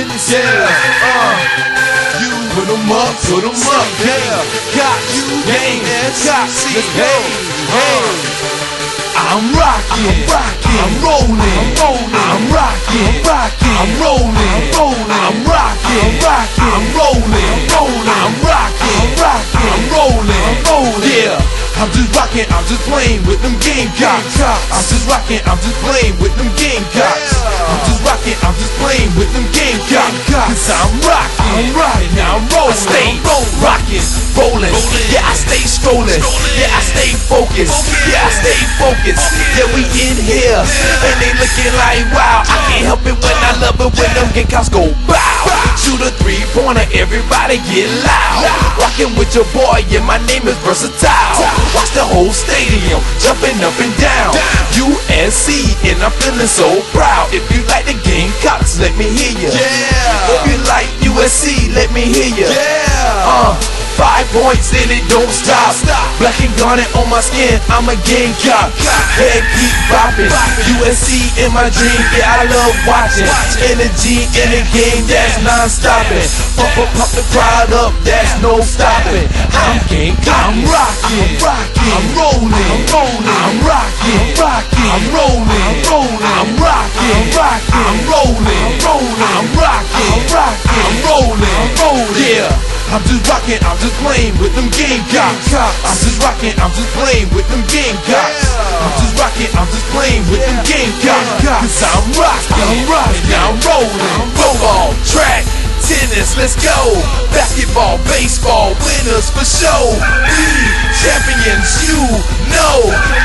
in the cell. You put 'em up, yeah. Got you, game, got you, hey. I'm rocking, I'm rolling, I'm rocking, I'm rolling, I'm rocking, I'm rolling, I'm rocking, I'm rolling, yeah. I'm just rocking, I'm just playing with them Gamecocks. I'm just rocking, I'm just playing with them Gamecocks. I'm just rocking, I'm just playing with them Gamecocks. Cause I'm rocking, now I'm rolling. I stay rocking, rolling. Yeah, I stay strolling. Yeah, I stay focused. Yeah, I stay focused. Yeah, we in here, and they looking like wow. I can't help it when I love it when them Gamecocks go bow. Shoot a 3-pointer, everybody get loud. Rocking with your boy, yeah, my name is Versatile. Watch the whole stadium jumping up and down. USC, and I'm feeling so proud. If you like the Gamecocks, let me hear ya. If you like USC, let me hear ya. 5 points and it don't stop. Black and garnet on my skin, I'm a Gamecock. Head keep bopping, USC in my dream, yeah, I love watching. Energy in the game, that's non-stopping. Pump the crowd up, that's no stopping. I'm Gamecock, I'm rocking, I'm rolling, I'm rocking, I'm rolling, I'm rocking, I'm rolling, I'm rocking, I'm rolling, yeah. I'm just rocking, I'm just playing with them Gamecocks. I'm just rocking, I'm just playing with them Gamecocks. I'm just rocking, I'm just playing with them Gamecocks. Cause I'm rocking, now I'm rolling. Football, track, tennis, let's go. Basketball, baseball, winners for show. We champions, you know.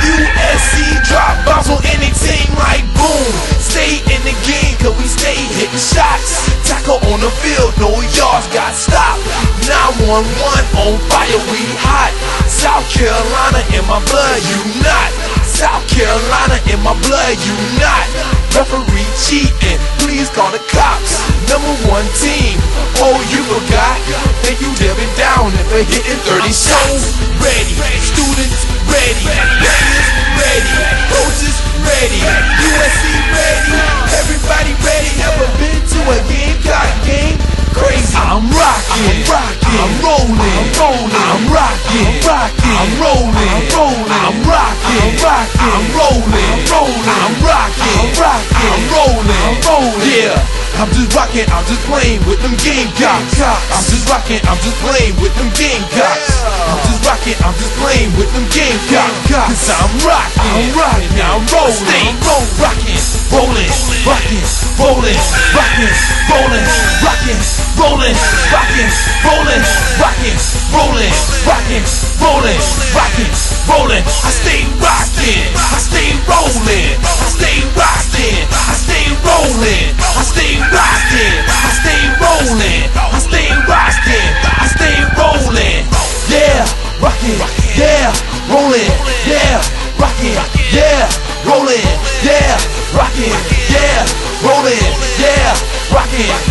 USC drop bombs on any team like boom. Stay in the game, cause we stay hitting shots. Tackle on the field, no yards got stopped. 911 on fire, we hot. South Carolina in my blood, you not. South Carolina in my blood, you not. Referee cheating, please call the cops. #1 team, oh you forgot. Think you have been down if they're hitting 30 shots. Ready, students ready, players ready, coaches ready, USC ready, everybody ready. Ever been to a Gamecock game? Crazy. I'm rocking, I'm rolling, I'm rocking, I'm rolling, I'm rocking, I'm rolling, I'm rocking, I'm rolling, yeah. I'm just rocking, I'm just playing with them Gamecocks. I'm just rocking, I'm just playing with them Gamecocks. I'm just rocking, I'm just playing with them Gamecocks. Cause I'm rocking, now I'm rolling. Stay rocking, rolling, rocking, rolling, rocking, rolling, rocking, rolling, rocking, rolling, rocking, rolling, rocking, rolling, rocking, rolling. I stay rocking, I stay rolling, I stay rocking, I stay rolling, I stay rocking, I stay rolling, I stay rocking, I stay rolling. Yeah, rocking, yeah, rolling, yeah, rocking, yeah, rolling, yeah, rocking, yeah, rolling, yeah, rocking.